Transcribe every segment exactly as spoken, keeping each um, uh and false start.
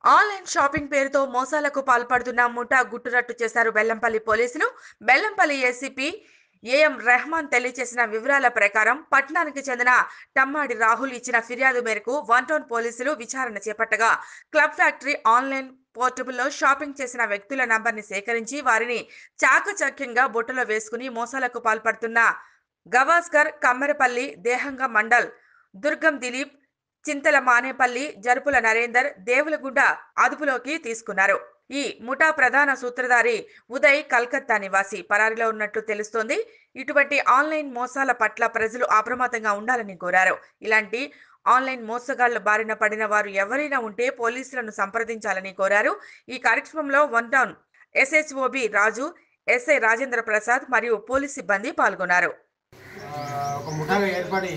Online shopping పేరుతో మోసాలకు పాల్పడుతున్న ముఠా గుట్టురట్టు చేశారు బెల్లంపల్లి పోలీసులు. బెల్లంపల్లి ఏసీపీ ఏఎం రెహమాన్ తెలియజేసిన వివరాల ప్రకారం పట్టణానికి చెందిన టమ్మాడి రాహుల్ ఇచ్చిన ఫిర్యాదు మేరకు వన్ టౌన్ పోలీసులు విచారణ చేపట్టగా క్లబ్ ఫ్యాక్టరీ ఆన్‌లైన్ పోర్టబుల్లో షాపింగ్ చేసిన వ్యక్తుల నంబర్‌ని సేకరించి వారిని చాకచక్యంగా బుట్టలో వేసుకుని మోసాలకు పాల్పడుతున్న గవాస్కర్, కమ్మెరపల్లి, దేహంగ మండల్, దుర్గం దిలీప్, చింతల మానేపల్లి, జరుపుల నరేందర్, దేవులగుండ అదుపులోకి తీసుకున్నారు. ఈ ముఠా ప్రధాన సూత్రధారి ఉదయ్ కల్కత్తా నివాసి పరారీలో ఉన్నట్లు తెలుస్తోంది. ఇటువంటి ఆన్లైన్ మోసాల పట్ల ప్రజలు అప్రమత్తంగా ఉండాలని కోరారు. ఇలాంటి ఆన్లైన్ మోసగాళ్ల బారిన పడిన వారు ఎవరైనా ఉంటే పోలీసులను సంప్రదించాలని కోరారు. ఈ కార్యక్రమంలో one town SHO B Raju, SI Rajendra Prasad మరియు పోలీస్ సిబ్బంది పాల్గొన్నారు. ఒక ముఠాగా ఏర్పడి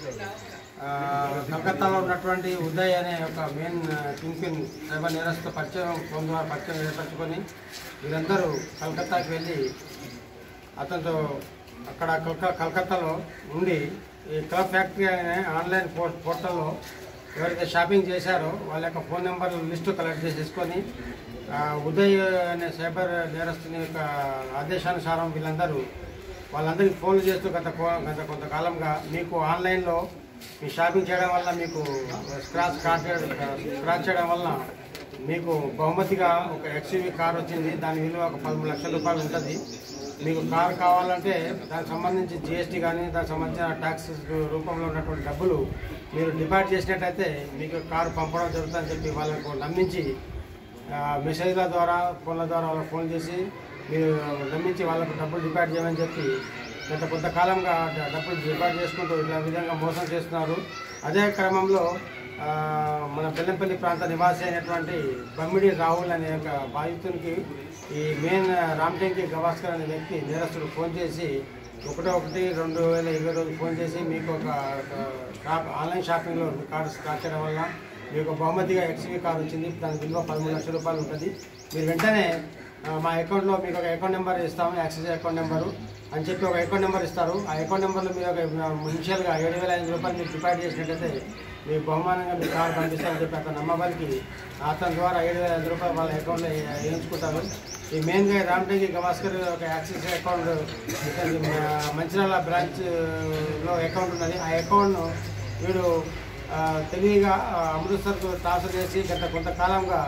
కలకత్తాలో ఉన్నటువంటి ఉదయ్ అనే ఒక మెయిన్ కింగ్ పిన్ సైబర్ నేరస్తు పరిచయం పొందు పరిచయం ఏర్పరచుకొని వీరందరూ కలకత్తాకి వెళ్ళి అతనితో అక్కడ కల్క కలకత్తాలో ఉండి ఈ క్లబ్ ఫ్యాక్టరీ అనే ఆన్లైన్ పో పోర్టల్లో ఎవరైతే షాపింగ్ చేశారో వాళ్ళ యొక్క ఫోన్ నెంబర్ లిస్టు కలెక్ట్ చేసేసుకొని ఉదయ్ అనే సైబర్ నేరస్తుని యొక్క ఆదేశానుసారం వీళ్ళందరూ వాళ్ళందరికీ ఫోన్లు చేస్తూ గత గత కొంతకాలంగా మీకు ఆన్లైన్లో మీ షాపింగ్ చేయడం వల్ల మీకు స్క్రాచ్ స్క్రాచ్ స్క్రాచ్ చేయడం వల్ల మీకు బహుమతిగా ఒక ఎక్స్యూవీ కార్ వచ్చింది. దాని విలువ ఒక పదమూడు లక్షల రూపాయలు ఉంటుంది. మీకు కారు కావాలంటే దానికి సంబంధించి జిఎస్టీ కానీ దానికి సంబంధించిన ట్యాక్స్ రూపంలో ఉన్నటువంటి డబ్బులు మీరు డిపాజిట్ చేసినట్టయితే మీకు కారు పంపడం జరుగుతుందని చెప్పి వాళ్ళకు నమ్మించి మెసేజ్ల ద్వారా ఫోన్ల ద్వారా వాళ్ళకి ఫోన్ చేసి మీరు నమ్మించి వాళ్ళకు డబ్బులు డిపాజిట్ చేయమని చెప్పి గత కొంతకాలంగా డబ్బులు డిపాజిట్ చేసుకుంటూ ఇట్లా విధంగా మోసం చేస్తున్నారు. అదే క్రమంలో మన బెల్లంపల్లి ప్రాంత నివాసి అయినటువంటి బమ్మిడి రాహుల్ అనే ఒక బాధితునికి ఈ మెయిన్ రామ్టెంకి గవాస్కర్ అనే వ్యక్తి నేరస్తుడు ఫోన్ చేసి ఒకటో ఒకటి రెండు వేల ఇరవై రోజు ఫోన్ చేసి మీకు ఒక షాప్ ఆన్లైన్ షాపింగ్లో కార్డు స్టార్ట్ చేయడం వల్ల మీకు బహుమతిగా ఎక్స్వీ కార్ వచ్చింది. దాని విలువ పదమూడు లక్షల రూపాయలు ఉంటుంది. మీరు వెంటనే మా అకౌంట్లో మీకు ఒక అకౌంట్ నెంబర్ ఇస్తాము, యాక్సెస్ అకౌంట్ నెంబరు అని చెప్పి ఒక అకౌంట్ నెంబర్ ఇస్తారు. ఆ అకౌంట్ నెంబర్లో మీరు ఒక ఇనిషియల్గా ఏడు వేల ఐదు రూపాయలు మీరు డిపాజిట్ చేసినట్టయితే మీకు బహుమానంగా మీ కార్డు పంపిస్తామని చెప్పి అతను నమ్మబలికి అతని ద్వారా ఏడు వేల ఐదు రూపాయలు వాళ్ళ అకౌంట్లో వేయించుకుంటారు. ఈ మెయిన్గా రామ్టెంకి గవాస్కర్ ఒక యాక్సెస్ అకౌంట్ మంచిర్యాల బ్రాంచ్లో అకౌంట్ ఉన్నది. ఆ అకౌంట్ను వీడు తెలివిగా అమృత్సర్కు ట్రాన్స్ఫర్ చేసి గత కొంతకాలంగా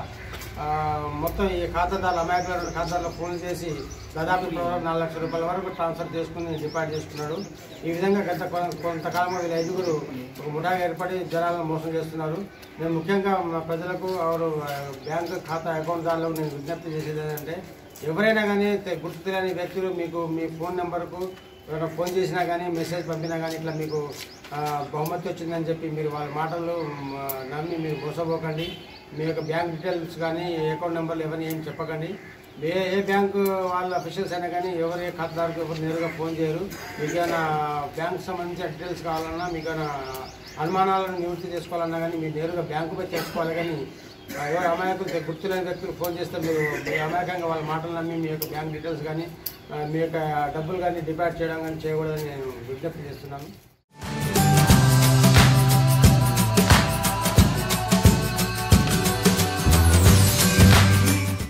మొత్తం ఈ ఖాతాదారులు అమాయకుల ఖాతాలో ఫోన్ చేసి దాదాపు నాలుగు లక్షల రూపాయల వరకు ట్రాన్స్ఫర్ చేసుకుని డిపాజిట్ చేసుకున్నాడు. ఈ విధంగా గత కొంతకాలంగా వీళ్ళ ఐదుగురు ఒక ముఠా ఏర్పడి జనాలను మోసం చేస్తున్నారు. నేను ముఖ్యంగా మా ప్రజలకు ఆరు బ్యాంకు ఖాతా అకౌంట్దారులకు నేను విజ్ఞప్తి చేసేది ఏంటంటే ఎవరైనా కానీ గుర్తు తెలియని వ్యక్తులు మీకు మీ ఫోన్ నెంబర్కు ఎవరైనా ఫోన్ చేసినా కానీ మెసేజ్ పంపినా కానీ ఇట్లా మీకు బహుమతి వచ్చిందని చెప్పి మీరు వాళ్ళ మాటలు నమ్మి మీరు మోసపోకండి. మీ యొక్క బ్యాంక్ డీటెయిల్స్ కానీ అకౌంట్ నెంబర్లు ఎవరిని ఏం చెప్పకండి. ఏ ఏ బ్యాంకు వాళ్ళ అఫీషియల్స్ అయినా కానీ ఎవరు ఏ ఖాతాదారుకు ఎవరు నేరుగా ఫోన్ చేయరు. మీకు ఏమైనా బ్యాంకు సంబంధించిన డీటెయిల్స్ కావాలన్నా మీకు ఏమైనా అనుమానాలను నివృత్తి చేసుకోవాలన్నా కానీ మీరు నేరుగా బ్యాంకు పోయి తెలుసుకోవాలి. కానీ ఎవరు అమాయకులు గుర్తులేని వ్యక్తులు ఫోన్ చేస్తే మీరు మీ అమాయకంగా వాళ్ళ మాటలు నమ్మి మీ యొక్క బ్యాంక్ డీటెయిల్స్ కానీ మీ యొక్క డబ్బులు కానీ డిపాజిట్ చేయడం కానీ చేయకూడదని నేను విజ్ఞప్తి చేస్తున్నాను.